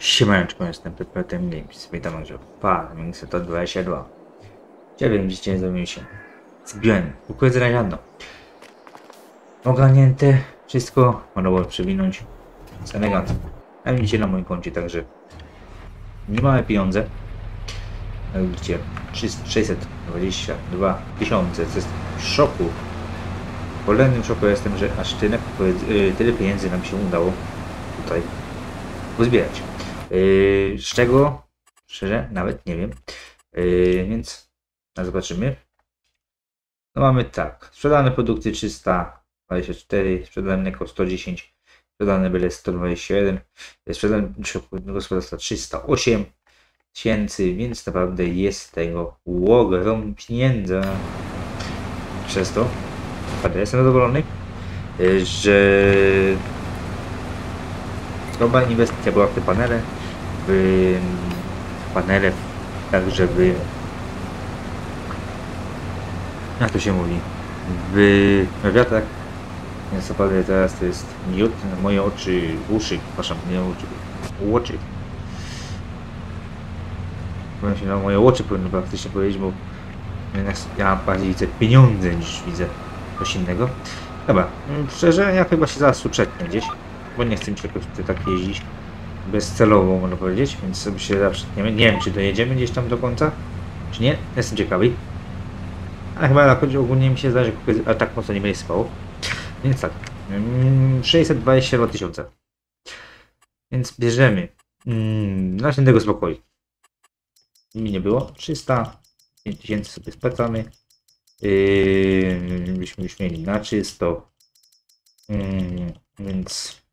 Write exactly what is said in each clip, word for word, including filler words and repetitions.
Siemaneczko, jestem Pepetem Games. Witam, że Farming to dwadzieścia dwa. Ciebie dzisiaj zajmuję się zbiorem. Układ rano. Ogarnięte. Wszystko. Można było przewinąć. Z elegancją. A widzicie na moim koncie, także nie małe pieniądze. Jak widzicie, sześćset dwadzieścia dwa tysiące. Co jest w szoku. W kolejnym szoku jestem, że aż tyle, tyle pieniędzy nam się udało tutaj pozbierać. Yy, z czego? Szczerze, nawet nie wiem. Yy, więc no zobaczymy. No mamy tak. Sprzedane produkty trzysta dwadzieścia cztery, sprzedane mleko sto dziesięć, sprzedane byle sto dwadzieścia jeden, sprzedane gospodarstwa trzysta osiem tysięcy, więc naprawdę jest tego ogrom pieniędzy. Przez to naprawdę jestem zadowolony, yy, że dobra inwestycja była w te panele, w panele, tak żeby, jak to się mówi, w wiatrach. Więc naprawdę teraz to jest miód na moje oczy, uszy, przepraszam, nie oczy, oczy. Powiem się na moje oczy, powinno praktycznie powiedzieć, bo ja bardziej widzę pieniądze niż widzę coś innego. Dobra, szczerze, ja chyba się zaraz uprzetnę gdzieś, bo nie chcę mi się jakoś tak jeździć bezcelowo, można powiedzieć, więc sobie się zaprzętniemy. Nie wiem, czy dojedziemy gdzieś tam do końca, czy nie, jestem ciekawy. Ale chyba na chodzi ogólnie mi się zdaje, że a tak mocno nie będzie spało. Więc tak, sześćset dwadzieścia dwa tysiące. Więc bierzemy mm, następnego spokoju. Mi nie było. trzysta pięć tysięcy sobie spłacamy. Yy, byśmy już mieli na czysto. Yy, więc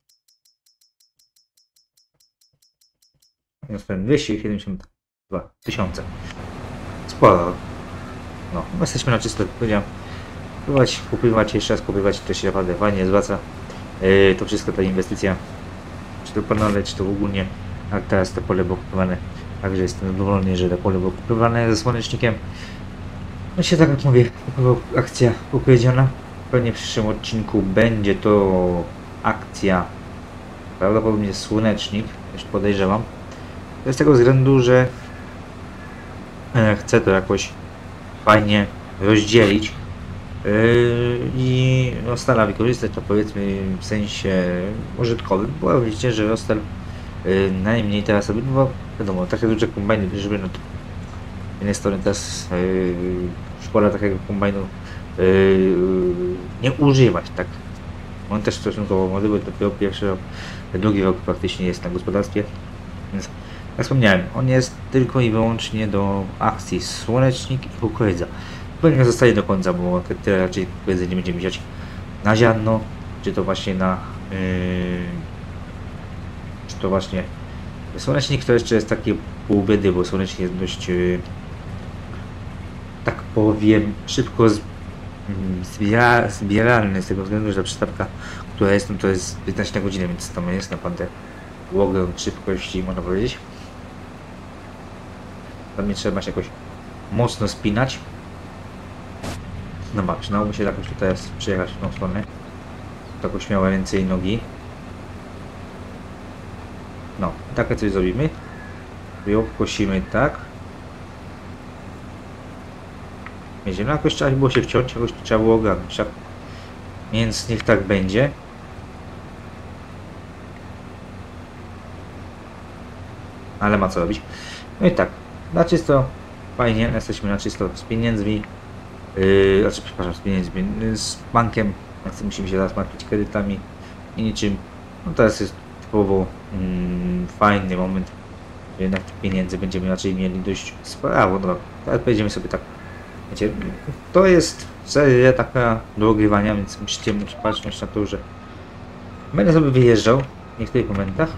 dwieście siedemdziesiąt dwa tysiące. Sporo. No, jesteśmy na czysto, jak powiedziałem. Kupować, kupywać, jeszcze raz kupywać, to się naprawdę fajnie zwraca. Yy, to wszystko ta inwestycja. Czy to panele, czy to ogólnie. A teraz to pole było kupowane. Także jestem zadowolony, że to pole było kupowane ze słonecznikiem. No się tak jak mówię, akcja upowiedziana. Pewnie w przyszłym odcinku będzie to akcja prawdopodobnie słonecznik, już podejrzewam. To z tego względu, że chcę to jakoś fajnie rozdzielić yy, i Rostala wykorzystać to, powiedzmy, w sensie użytkowym, bo widzicie, że Rostal yy, najmniej teraz robi, no bo wiadomo, takie duże kombajny, żeby no to z jednej strony teraz yy, szkoda takiego kombajnu yy, nie używać, tak. On też stosunkowo młody, bo dopiero pierwszy rok, drugi rok praktycznie jest na gospodarstwie, więc jak wspomniałem, on jest tylko i wyłącznie do akcji słonecznik i kukurydza. Pewnie zostaje do końca, bo tyle raczej kukurydzy nie będziemy wziąć na ziarno, czy to właśnie na yy, czy to właśnie słonecznik to jeszcze jest takie pół biedy, bo słonecznik jest dość yy, tak powiem szybko z, yy, zbiera, zbieralny, z tego względu, że ta przystawka, która jest, no to jest piętnaście na godzinę, więc tam jest naprawdę ogrom szybkości, można powiedzieć. Tam nie trzeba się jakoś mocno spinać. No ma, przydałoby się jakoś tutaj przejechać w tą stronę. Jakoś miała ręce i nogi. No, takie coś zrobimy. Ją kosimy tak. Wiecie, no jakoś trzeba było się wciąć, jakoś trzeba było ogarnąć, tak? Więc niech tak będzie. Ale ma co robić. No i tak. Na czysto, fajnie, jesteśmy na czysto z pieniędzmi, yy, znaczy, przepraszam, z pieniędzmi, z bankiem, więc musimy się teraz martwić kredytami i niczym. No teraz jest typowo mm, fajny moment, że jednak tych pieniędzy będziemy raczej mieli dość sporo. No, teraz będziemy sobie tak, wiecie, to jest seria taka do ogrywania, więc musicie patrzeć na to, że będę sobie wyjeżdżał w niektórych momentach.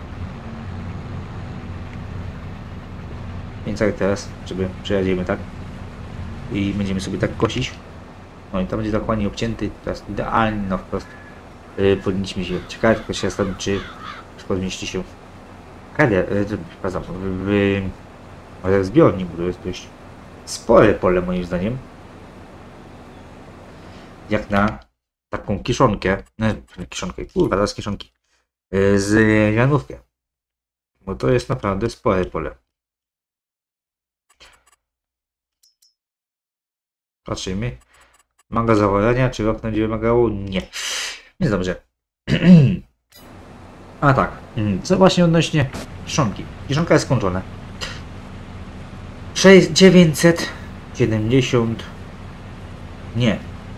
Więc jak teraz, żeby przejedziemy tak i będziemy sobie tak kosić. No i to będzie dokładnie obcięty, teraz idealnie na wprost yy, powinniśmy się ciekawe, tylko się zastanowić, czy wszystko zmieści się w, w zbiornik, bo to jest dość spore pole moim zdaniem. Jak na taką kiszonkę, nie, kiszonkę, kurwa, teraz kiszonki, yy, z ziarnówkę. Bo to jest naprawdę spore pole. Patrzymy. Maga zawarania, czy rok będzie wymagało? Nie. Jest dobrze. A tak, co właśnie odnośnie kiszonki. Kiszonka jest skończona. dziewięćset siedemdziesiąt... Nie.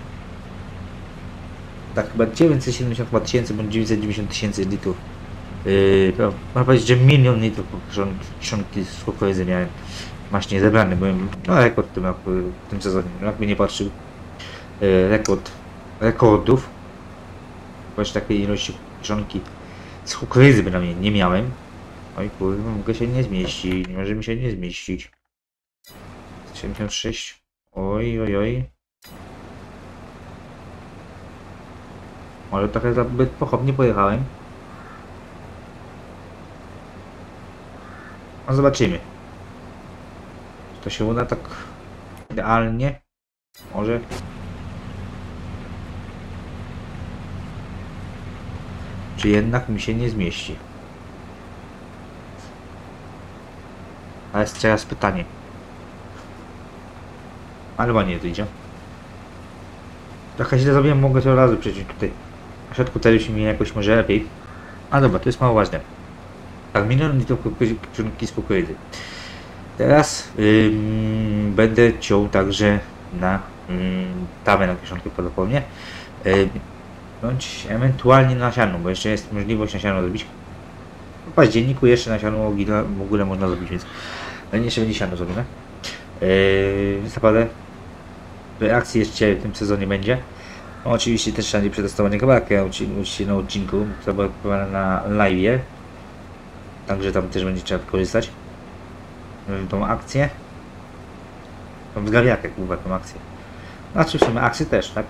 Tak, chyba dziewięćset siedemdziesiąt tysięcy, bądź dziewięćset dziewięćdziesiąt tysięcy litrów. Yy, można powiedzieć, że milion litrów kiszonki z kukurydzy miałem właśnie zebrany. Byłem no, rekord w tym, roku, w tym sezonie. Jakby nie patrzył. Yy, rekord rekordów. Właśnie takiej ilości kiszonki z kukurydzy bynajmniej nie miałem. Oj kurwa, mogę się nie zmieścić. Nie może mi się nie zmieścić. siedemdziesiąt sześć. Oj, oj, oj. Może trochę zbyt pochopnie pojechałem. No zobaczymy. Czy to się uda tak idealnie? Może. Czy jednak mi się nie zmieści? A jest teraz pytanie. Albo nie, to idzie. Trochę źle zrobiłem, mogę to od razu przejść tutaj. Na środku teraz mi jakoś może lepiej. A dobra, to jest mało ważne. Tak, milion litrów kiszonki z kukurydzy. Teraz ym, będę ciął także na ym, tawę na kiszonkę prawdopodobnie. Yy, bądź ewentualnie na siano, bo jeszcze jest możliwość na siano zrobić. W październiku jeszcze na siano w ogóle można zrobić, więc jeszcze będzie siano zrobione. Yy, więc naprawdę reakcji jeszcze w tym sezonie będzie. No, oczywiście też trzeba przetestowanie kabarkę oczywiście na odcinku, która była na live'ie. Także tam też będzie trzeba wykorzystać tą akcję. Tą zgrabiakę, kurwa, tą akcję. Znaczy w sumie akcję też, tak?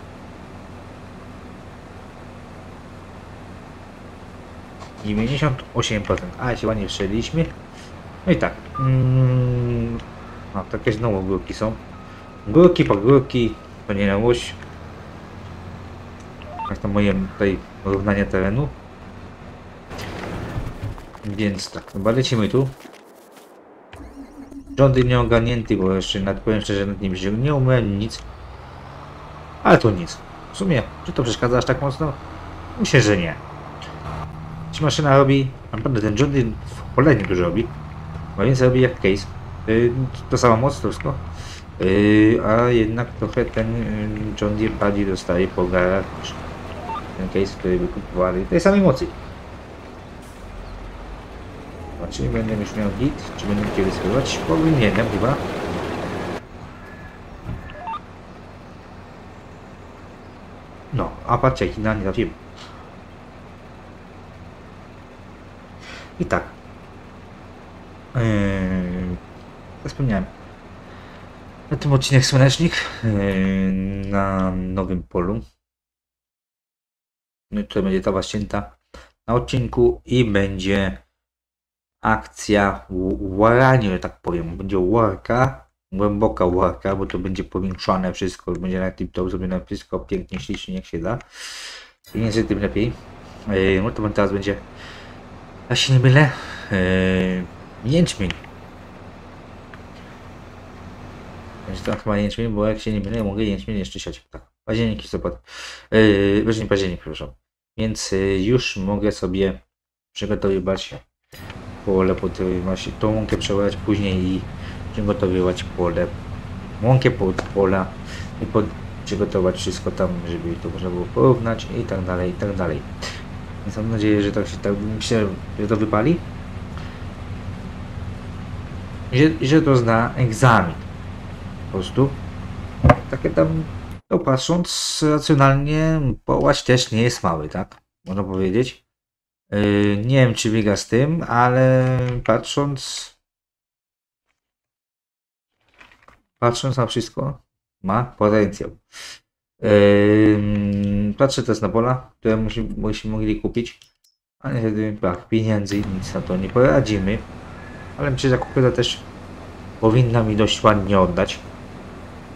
dziewięćdziesiąt osiem procent. A, się ładnie wszedliśmy. No i tak. Mm, no, takie znowu górki są. Górki po górki, to nie na łoś. Jak to moje tutaj równanie terenu. Więc tak, chyba lecimy tu. Rządy nieogarnięty, bo jeszcze nad, powiem szczerze, nad nim się nie umiem nic. Ale to nic. W sumie, czy to przeszkadza aż tak mocno? Myślę, że nie. Czy maszyna robi, naprawdę ten John Deere w cholernie dużo robi. Ma więcej robi jak case. Yy, to samo moc, to wszystko. Yy, a jednak trochę ten yy, John Deere bardziej dostaje po garach niż ten case, który wykupowali tej samej mocy. Czy będę już miał git, czy będę chcieli spróbować? Powinienem chyba. No, a patrzcie, jak idealnie trafiłem. I tak. Yy, jak wspomniałem. Na tym odcinek słonecznik yy, na nowym polu. No, tutaj będzie tawa ścięta na odcinku i będzie akcja łarania, że tak powiem. Będzie łarka, głęboka łarka, bo to będzie powiększone wszystko, będzie na tip-top zrobione wszystko pięknie, ślicznie jak się da. I niestety tym lepiej. Yy, no to teraz będzie, ja się nie mylę, yy, jęczmień. Będzie to chyba jęczmień, bo jak się nie mylę, mogę jęczmień jeszcze siać. Tak, październik, listopad. Yy, Wrześniu, październik, przepraszam. Więc yy, już mogę sobie przygotowywać pole, pod właśnie tą łąkę przeładować później i przygotowywać pole, łąkę pod pola i pod, przygotować wszystko tam, żeby to można było porównać i tak dalej, i tak dalej. Więc mam nadzieję, że tak się tak myślę, że to wypali. I że, że to zna egzamin. Po prostu. Takie tam, no patrząc racjonalnie, połać też nie jest mały, tak? Można powiedzieć. Yy, nie wiem, czy biega z tym, ale patrząc patrząc na wszystko, ma potencjał. Yy, patrzę teraz na pola, które myśmy mogli kupić, a niestety brak pieniędzy i nic na to nie poradzimy. Ale myślę, że kupiona też powinna mi dość ładnie oddać.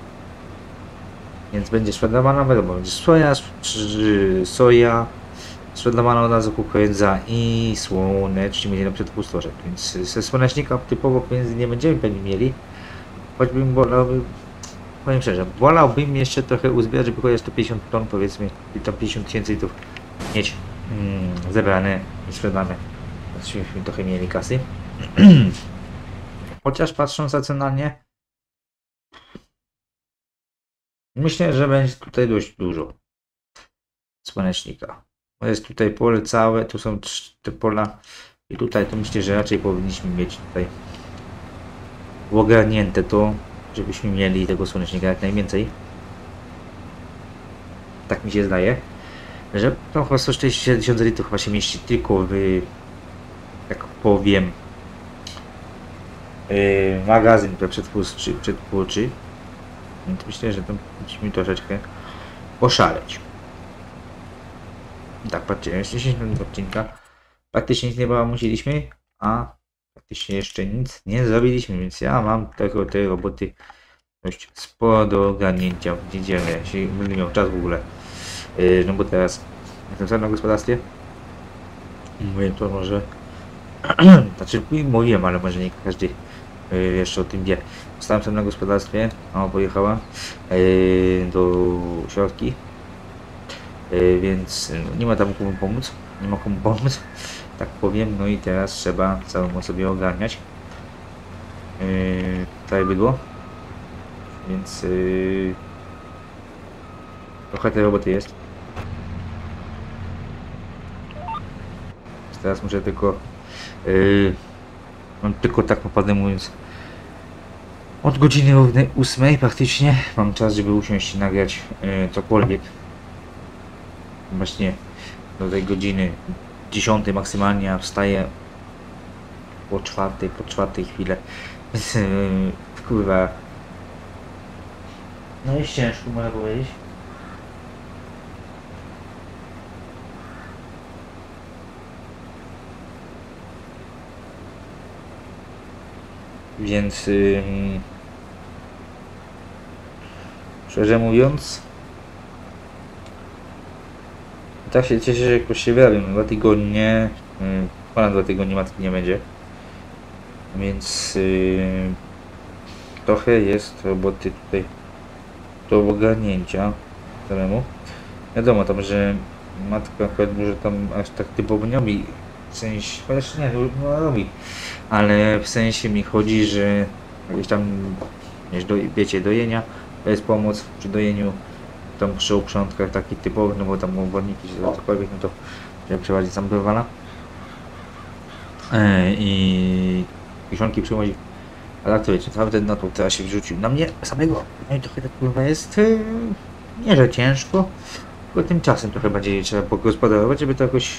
Więc będzie sprzedawana, wiadomo, będzie soja, soja, sprzedawana od razu kukurydza i słonecznie będzie na przetwórstworzek, więc ze słonecznika typowo pieniędzy nie będziemy pewnie mieli, choćbym wolałby, powiem szczerze, wolałbym jeszcze trochę uzbierać, żeby chociaż to pięćdziesiąt ton powiedzmy, i tam pięćdziesiąt tysięcy litrów mieć mm, zebrane i sprzedane, żebyśmy trochę mieli kasy. Chociaż patrząc racjonalnie, myślę, że będzie tutaj dość dużo słonecznika. Bo jest tutaj pole całe, tu są te pola i tutaj to myślę, że raczej powinniśmy mieć tutaj ogarnięte to, żebyśmy mieli tego słonecznika jak najwięcej. Tak mi się zdaje, że to chyba sto czterdzieści tysięcy litrów chyba się mieści tylko w, tak powiem, yy, magazyn przetwórczy, przetwórczy. Więc myślę, że to musimy troszeczkę poszaleć. Tak, patrzcie, jeszcze dziesięć minut odcinka. Praktycznie nic nie musieliśmy, a praktycznie jeszcze nic nie zrobiliśmy, więc ja mam tego, tej roboty dość sporo do ogarnięcia. Widzicie, ja się będę miał czas w ogóle. Yy, no bo teraz jestem sam na gospodarstwie. Mówię to może... znaczy mówiłem, ale może nie każdy yy, jeszcze o tym wie. Stałem sam na gospodarstwie, mama pojechała yy, do środki. Yy, więc nie ma tam komu pomóc, nie ma komu pomóc, tak powiem, no i teraz trzeba całą sobie ogarniać yy, całe bydło, więc yy, trochę tej roboty jest. Więc teraz muszę tylko, yy, mam tylko tak naprawdę mówiąc, od godziny ósmej praktycznie mam czas, żeby usiąść i nagrać yy, cokolwiek. Właśnie do tej godziny dziesiątej maksymalnie, a wstaję po czwartej, po czwartej chwilę, więc yy, kurwa, no jest ciężko, można powiedzieć. Więc yy, szczerze mówiąc, tak się cieszę, że jakoś się wyrabiam. Dwa tygodnie, yy, ponad dwa tygodnie matki nie będzie. Więc yy, trochę jest roboty tutaj do ogarnięcia samemu. Wiadomo tam, że matka akurat może tam aż tak typowo nie robi. W sensie, chociaż nie, no robi. Ale w sensie mi chodzi, że gdzieś tam, do, wiecie, dojenia, to jest pomoc przy dojeniu. Tam przy uprzątkach takich typowych, no bo tam obwodniki czy cokolwiek, no to żeby przewadzić sam wywala. E, I kiszonki przychodzi. A tak to wiecie, cały ten natłok teraz się wrzucił na mnie samego. No i trochę tak kurwa jest, yy, nie że ciężko, tylko tymczasem trochę bardziej trzeba pogospodarować, żeby to jakoś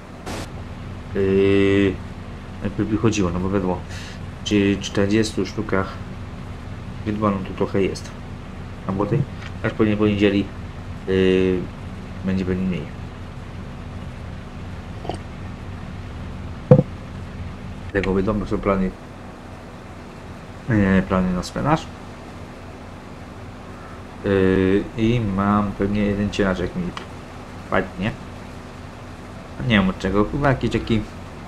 yy, jakby wychodziło, no bo wiadomo, przy czterdziestu sztukach wydbano tu trochę jest. A bo tej, aż po niedzieli yy, będzie pewnie mniej. Tego wiadomo, są plany, yy, plany na sprzedaż. Yy, I mam pewnie jeden cielaczek mi padnie. Nie wiem od czego, chyba jakiś taki...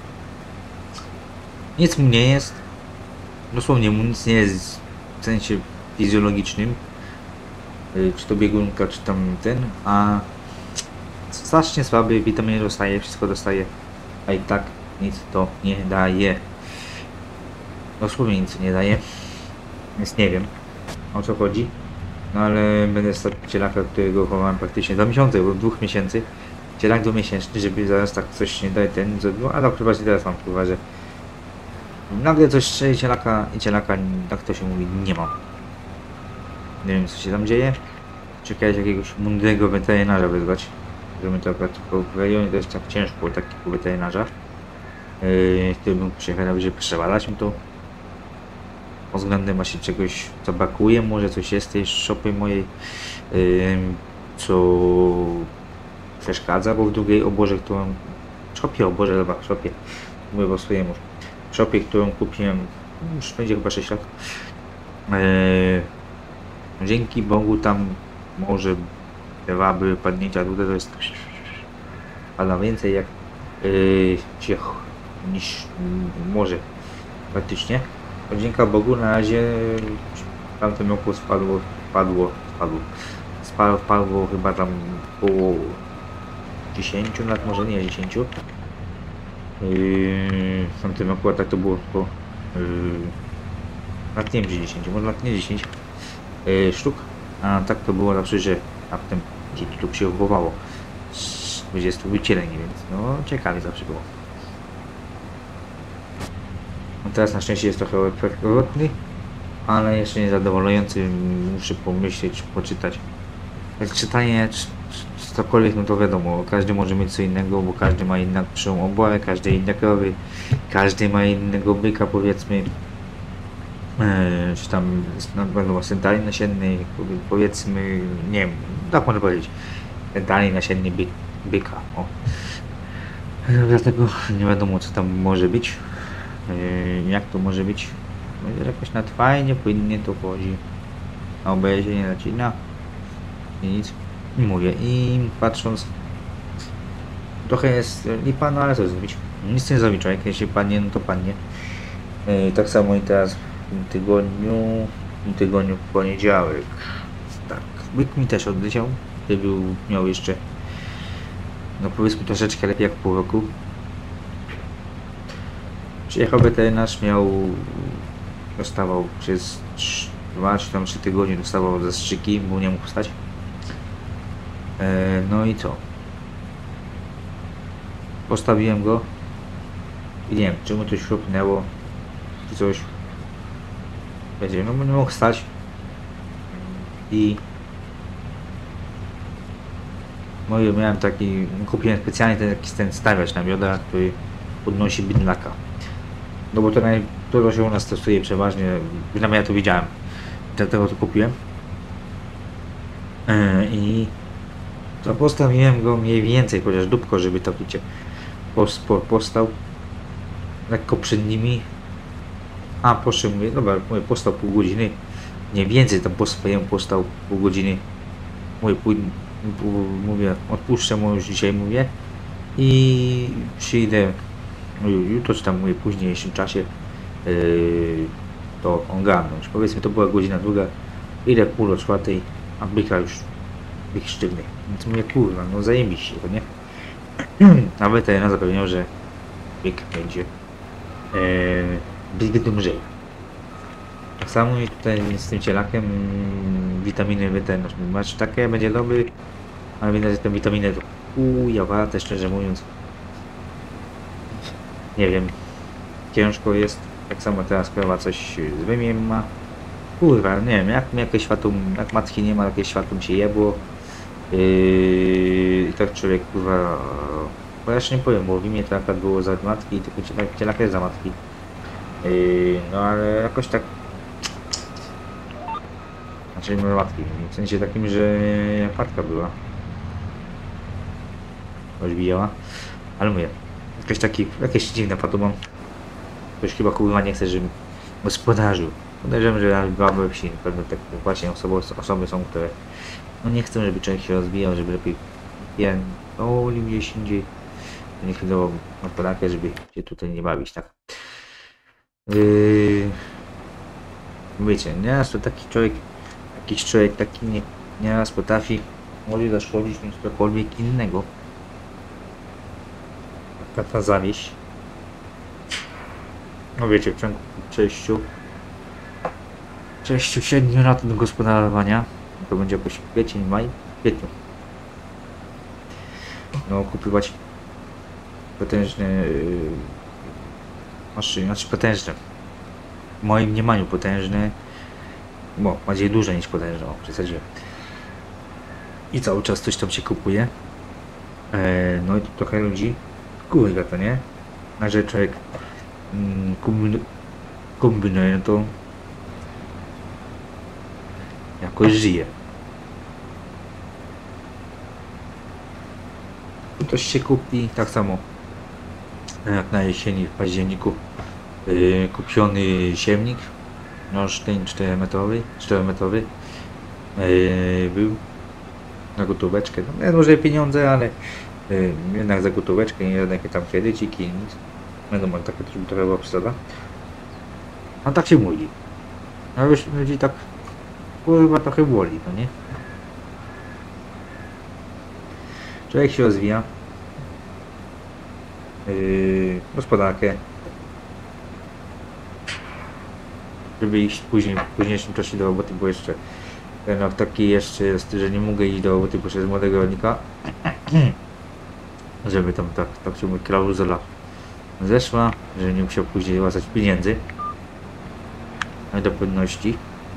Nic mu nie jest. Dosłownie mu nic nie jest w sensie fizjologicznym. Yy, czy to biegunka, czy tam ten, a strasznie słaby, witaminy dostaje, wszystko dostaje, a i tak nic to nie daje. Dosłownie nic nie daje, więc nie wiem o co chodzi. No ale będę stać cielaka, którego chowałem praktycznie dwa miesiące, bo dwóch miesięcy. Cielak dwumiesięczny, żeby zaraz tak coś nie daje ten zrobił, a tak chyba teraz mam chyba, że nagle coś strzeli cielaka i cielaka, tak to się mówi, nie mam. Nie wiem co się tam dzieje. Czekać jakiegoś mądrego weterynarza wezwać. Żeby to akurat tylko w rejonie to jest tak ciężko takiego weterynarza. Yy, który bym przyjechał, żeby przebadać mi to. Pod względem właśnie czegoś co brakuje, może coś jest z tej szopy mojej, yy, co przeszkadza, bo w drugiej oborze, którą... szopie, oborze, chyba szopie, mówię po swojemu. Szopie, którą kupiłem, już będzie chyba sześć lat. Yy, dzięki Bogu tam może dwa były padnięcia, tutaj to jest spada więcej jak yy, ciech niż yy, może praktycznie. To dzięki Bogu na razie w tamtym roku spadło, spadło, spadło, spadło, spadło chyba tam około dziesięć lat, może nie dziesięć. Yy, w tamtym roku a tak to było po yy, lat nie wiem, dziesięć, może lat nie dziesięć yy, sztuk, a tak to było zawsze, że raptem dzieci tu się chowało z dwudziestu wycieleni, więc no ciekawie zawsze było. No teraz na szczęście jest trochę odwrotny, ale jeszcze nie zadowalający, muszę pomyśleć, poczytać. Jak czytanie czy, czy cokolwiek, no to wiadomo, każdy może mieć co innego, bo każdy ma inną oborę, każdy inne krowy, każdy ma innego byka, powiedzmy. Eee, czy tam no, dalej nasienny, powiedzmy, nie wiem, tak można powiedzieć, dalej nasienny by, byka. O. Eee, dlatego nie wiadomo co tam może być, eee, jak to może być. Jakoś nad fajnie, płynnie to chodzi, a obejście nie zacina i nic. I mówię, i patrząc, trochę jest lipa, no ale co zrobić? Nic nie zrobić, człowiek, jeśli padnie, no to padnie. Eee, tak samo i teraz w tym tygodniu, w tym tygodniu w poniedziałek, tak, byk mi też odleciał, ty był, miał jeszcze, no powiedzmy troszeczkę lepiej jak pół roku. Przyjechał weterynarz, miał, dostawał przez dwa czy tam trzy tygodnie, dostawał zastrzyki, bo nie mógł wstać. E, no i co? Postawiłem go i nie wiem, czy mu coś chrupnęło, czy coś. Będzie, no bo nie mógł stać. I no i miałem taki, kupiłem specjalnie ten, jakiś ten stawiacz na bioda, który podnosi bydlaka. No bo to, naj, to się u nas stosuje przeważnie, przynajmniej ja to widziałem, dlatego to kupiłem. Yy, I to postawiłem go mniej więcej, chociaż dupko, żeby to wiecie, post, po, postał lekko przed nimi. A proszę, mówię, dobra, mówię, postał pół godziny, nie więcej tam po swojemu postał pół godziny. Mówię, pój, mówię, odpuszczę mu już dzisiaj, mówię, i przyjdę jutro, czy tam mówię, w późniejszym czasie yy, to ogarnąć. Powiedzmy, to była godzina druga, idę pół do czwartej, a byka już byk sztywny. Więc mówię, kurwa, no zajebiście, to nie? Nawet ten zapewniał, że byk będzie yy, byk dłużej. Tak samo i tutaj z tym cielakiem yy, witaminy wyten, masz takie, będzie dobry, ale widać, że te witaminy to chuja warte, szczerze mówiąc. Nie wiem, ciężko jest, tak samo teraz krowa coś z wymiem ma. Kurwa, nie wiem, jak jakieś światło, jak matki nie ma, jakieś światło się jebło. Yy, I tak człowiek, kurwa, bo ja jeszcze nie powiem, bo w imię to akurat było za matki i tylko cielak jest za matki. Yy, no ale jakoś tak, znaczy nie matki, w sensie takim, że jak matka była. Rozbijała, ale mówię. Jakiś taki, jakieś dziwne pato mam. Ktoś chyba kurwa nie chce, żebym gospodarzył. Podejrzewam, że baby wsi pewnie tak właśnie osoby, osoby są, które no nie chcą, żeby człowiek się rozwijał, żeby lepiej pierdolił gdzieś indziej. Nie chwilowo gospodarkę, żeby się tutaj nie bawić, tak. Yy... Wiecie, nieraz to taki człowiek, jakiś człowiek taki nie, nieraz potrafi może zaszkodzić niż cokolwiek innego. Ta zawieść. No wiecie, w ciągu sześciu sześciu siedmiu lat do gospodarowania, to będzie jakoś kwiecień, maj, kwietniu. No kupować potężne yy, maszyny, znaczy potężne. W moim mniemaniu potężne, bo bardziej duże niż potężne, o, przesadziłem. I cały czas coś tam się kupuje. Eee, no i tu trochę ludzi kurwa to nie? A że człowiek mm, kombinuje, kombinuje to jakoś żyje. Ktoś się kupi tak samo jak na jesieni w październiku yy, kupiony siewnik, no ten cztery metrowy, cztery metrowy yy, był na gotóweczkę. No, nie duże pieniądze, ale Yy, jednak za gotóweczkę, nie żadne tam kredyciki, nic. Wiadomo, takie też trochę była przesada. A tak się mówi. A wiesz, ludzi tak kurwa trochę boli, no nie? Człowiek się rozwija. Yy, gospodarkę. Żeby iść później, w późniejszym czasie do roboty, bo jeszcze no, taki jeszcze jest, że nie mogę iść do roboty, bo jeszcze z młodego rolnika. Żeby tam tak, tak się mówi, klauzula zeszła, że nie musiał później łasać pieniędzy do płynności.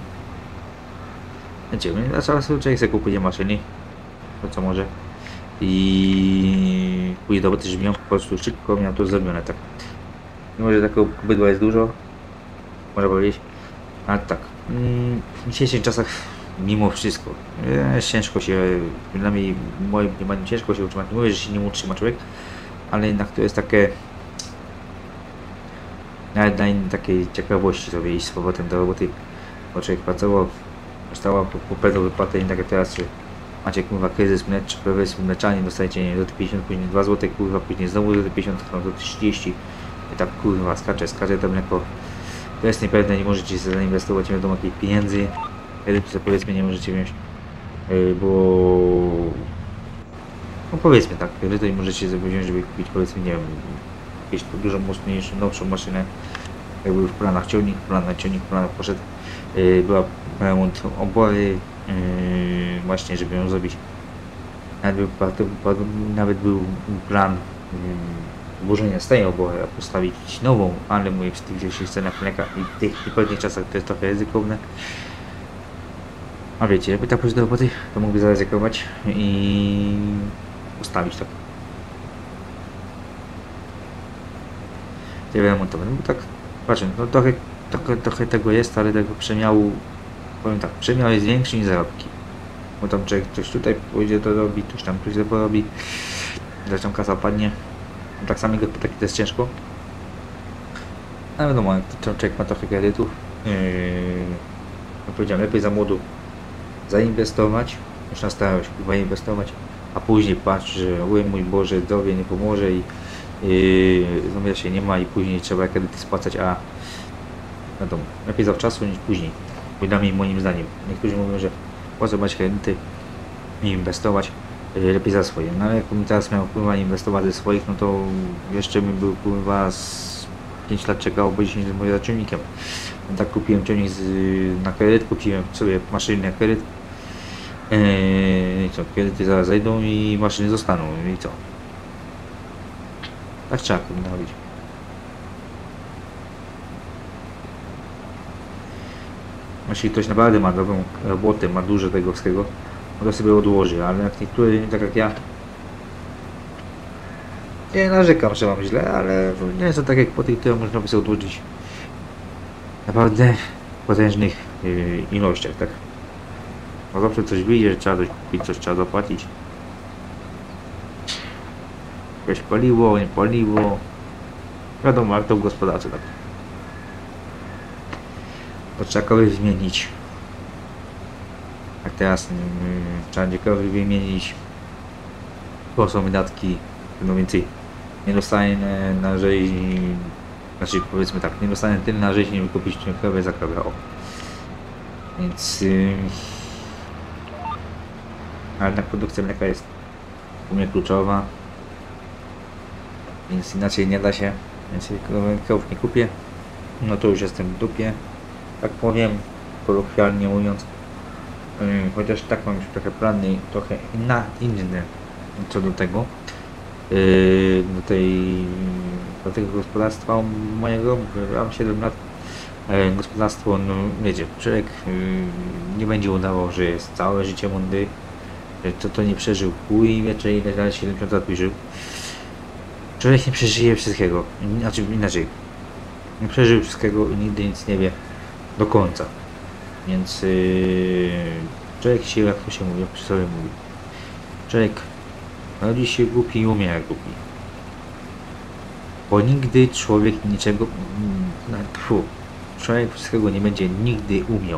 Wiecie, na czas człowiek sobie kupuje maszyny, to co może, i pójdzie do roboty, żeby miał po prostu szybko miał to zrobione, tak. Mimo, że takiego bydła jest dużo, można powiedzieć, ale tak, w dzisiejszych czasach mimo wszystko jest ciężko się, przynajmniej w moim mniemaniu ciężko się utrzymać. Nie mówię, że się nie utrzyma człowiek, ale jednak to jest takie, nawet na innej takiej ciekawości sobie iść z powrotem do roboty, bo człowiek pracował, dostała po pewną wypłatę, nie tak jak teraz, czy macie kurwa kryzys mlecz, powiedzmy mleczanie, dostajecie nie do pięćdziesiąt, później dwa złote, kurwa, później znowu do pięćdziesiąt, no do trzydzieści i tak kurwa skacze, skacze to mleko. To jest niepewne, nie możecie sobie zainwestować, nie wiadomo jakich pieniędzy, kredytu sobie powiedzmy nie możecie wziąć, yy, bo no powiedzmy tak, kredytu nie możecie sobie wziąć, żeby kupić powiedzmy, nie wiem, jakąś dużo mocniejszą, nowszą maszynę, jak był w planach ciągnik, plan na ciągnik, plan poszedł, yy, była remont obory, yy, właśnie żeby ją zrobić, nawet był, nawet był plan yy, zburzenia starej obory, a postawić nową, ale mówię, w tych dzisiejszych cenach mleka i w tych pewnych czasach to jest trochę ryzykowne. A wiecie, jakby tak pójść do roboty, to mógłby zaryzykować i ustawić tak. Nie remontować, no bo tak, patrzę, no trochę, trochę, trochę tego jest, ale tego przemiału, powiem tak, przemiał jest większy niż zarobki. Bo tam człowiek coś tutaj pójdzie to robi, coś tam coś to porobi, zresztą kasa padnie. Tak samo jak taki to jest ciężko. Ale wiadomo, jak człowiek ma trochę kredytów, yy, jak powiedziałem, lepiej za młodu zainwestować, już na starość chyba inwestować, a później patrz, że oj mój Boże, zdrowie nie pomoże i yy, zdrowia się nie ma i później trzeba kredyty spłacać, a wiadomo, lepiej zawczasu niż później. Przynajmniej moim zdaniem. Niektórzy mówią, że po co brać kredyty i inwestować, lepiej za swoje. No ale jakbym teraz miał kurwa inwestować ze swoich, no to jeszcze bym był kurwa z pięć lat czekał, bo dziesięć lat za ciągnikiem. No tak kupiłem ciągnik z, na kredyt, kupiłem sobie maszyny na kredyt. Eee, co, kredyty zaraz zejdą i maszyny zostaną i co? Tak trzeba kurwa robić. Jeśli ktoś naprawdę ma dobrą robotę, ma dużo tego wszystkiego, no to sobie odłoży, ale jak niektóry, tak jak ja, nie narzekam, że mam źle, ale nie są takie kwoty, które można by sobie odłożyć naprawdę w potężnych yy, ilościach, tak? Bo zawsze coś wyjdzie, trzeba coś kupić, coś trzeba zapłacić. Jakieś paliwo, nie paliwo. Wiadomo, jak to w gospodarce, tak? To trzeba kogoś zmienić. Jak teraz yy, trzeba kogoś wymienić. To są wydatki, no więcej nie dostaję na rzeź, znaczy powiedzmy tak, nie dostanę tyle na rzeź, nie wykupić krowę za krowę, o. Więc yy, ale jednak produkcja mleka jest u mnie kluczowa, więc inaczej nie da się, więc krów nie kupię, no to już jestem w dupie, tak powiem, kolokwialnie mówiąc, yy, chociaż tak mam już trochę plany, trochę inna, inne co do tego, yy, do tej, do tego gospodarstwa mojego, mam siedem lat, yy, gospodarstwo, no wiecie, człowiek yy, nie będzie udawał, że jest całe życie mądry, że to to nie przeżył chuj, wiecie, ile lat, siedemdziesiąt lat żył. Człowiek nie przeżyje wszystkiego, znaczy inaczej, nie przeżył wszystkiego i nigdy nic nie wie do końca, więc yy, człowiek się, jak to się mówi, jak przy sobie mówi, człowiek rodzi się głupi i umiera głupi. Bo nigdy człowiek niczego, tfu, człowiek wszystkiego nie będzie nigdy umiał.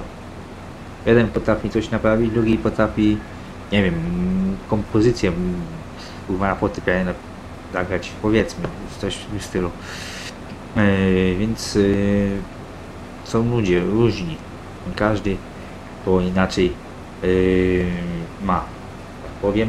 Jeden potrafi coś naprawić, drugi potrafi, nie wiem, kompozycję kurwa na fortepianie na- zagrać, powiedzmy, coś w tym stylu. Yy, więc yy, są ludzie różni, każdy to inaczej yy, ma, tak powiem.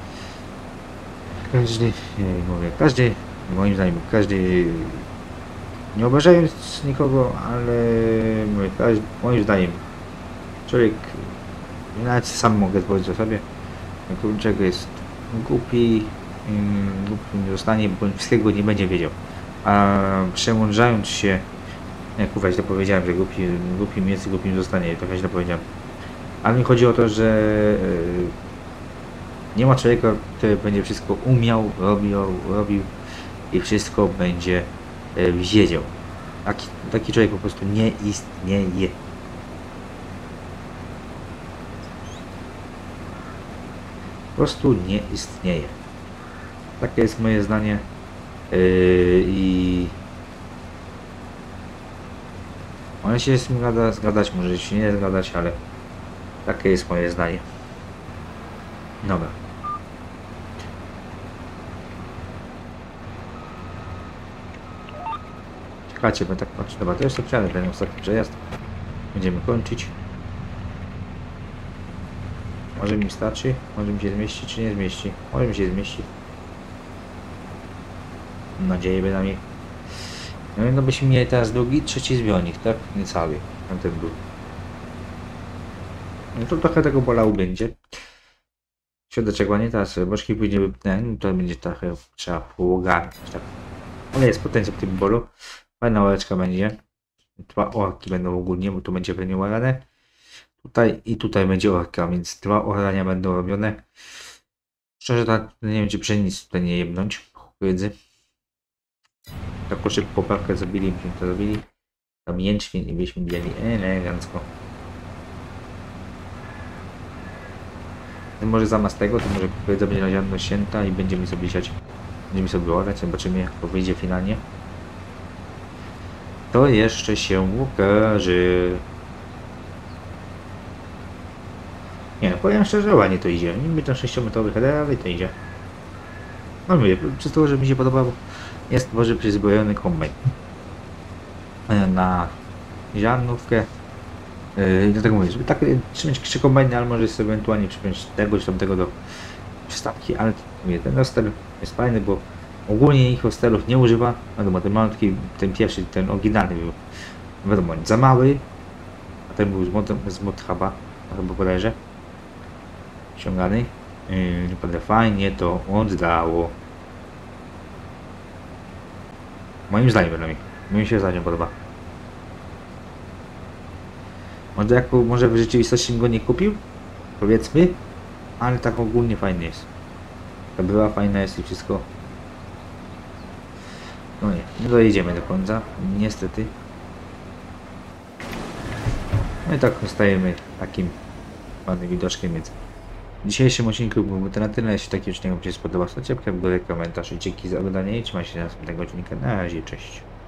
Każdy, yy, mówię, każdy, moim zdaniem, każdy, nie obrażając nikogo, ale mówię, każdy, moim zdaniem, człowiek, nawet sam mogę powiedzieć o sobie, czego jest głupi, ym, głupi nie zostanie, bo wszystkiego nie będzie wiedział. A przemądrzając się, jak kurwa źle powiedziałem, że głupi, głupim jest i głupim zostanie, trochę źle powiedziałem. Ale mi chodzi o to, że yy, nie ma człowieka, który będzie wszystko umiał, robił, robił i wszystko będzie yy, wiedział. Taki, taki człowiek po prostu nie istnieje. Po prostu nie istnieje. Takie jest moje zdanie. Yy, I może się z tym zgada, zgadać, może się nie zgadać, ale takie jest moje zdanie. Dobra. Czekajcie, bo tak patrzę. Dobra, to jeszcze przejadę ten ostatni przejazd. Będziemy kończyć. Może mi starczy, może mi się zmieści, czy nie zmieści. Może mi się zmieści. Mam nadzieję bynajmniej. No i no byśmy mieli teraz drugi, trzeci zbiornik, tak? Nie cały. Ten był. No to trochę tego bolało będzie. Środeczek ładnie, teraz boczki później wypnę, no to będzie trochę trzeba połogarnąć, tak. Ale jest potencjał w tym bolu. Fajna oreczka będzie. Dwa orki będą ogólnie, bo tu będzie pewnie łagane. Tutaj i tutaj będzie orka, więc dwa orania będą robione. Szczerze tak, nie wiem czy przy nic tutaj nie jebnąć. Wiedzy. Taką szybką poprawkę zrobili, byśmy to zrobili. Tam jęczmień i byśmy mieli elegancko. No może zamiast tego, to może kupię będzie na ziarno święta i będziemy sobie siać. Będziemy sobie orać, zobaczymy jak to wyjdzie finalnie. To jeszcze się ukaże. Nie no, powiem szczerze, ładnie to idzie. Niby ten sześciometrowy header, ale to idzie. No mówię, przez to, że mi się podobało, jest może przyzbrojony kombajn. Na ziarnówkę. Yy, dlatego mówię, żeby tak trzymać trzy kombajny, ale może sobie ewentualnie przypiąć tego czy tamtego do przystawki, ale mówię, ten hostel jest fajny, bo ogólnie ich hostelów nie używa. Wiadomo, ten malutki, ten pierwszy, ten oryginalny był, wiadomo, za mały, a ten był z mod, z mod huba, chyba bodajże ściągany. Yy, naprawdę fajnie to oddało. Moim zdaniem przynajmniej. Mi się zdaniem podoba. Może jak może w rzeczywistości go nie kupił? Powiedzmy. Ale tak ogólnie fajny jest. Ta była fajna jest i wszystko. No nie, nie dojedziemy do końca. Niestety. No i tak zostajemy takim ładnym widoczkiem, więc w dzisiejszym odcinku byłby to na tyle. Jeśli taki odcinek Wam się spodobał, to ciepkę w górę komentarz i dzięki za oglądanie i trzymaj się na następnego odcinka. Na razie, cześć.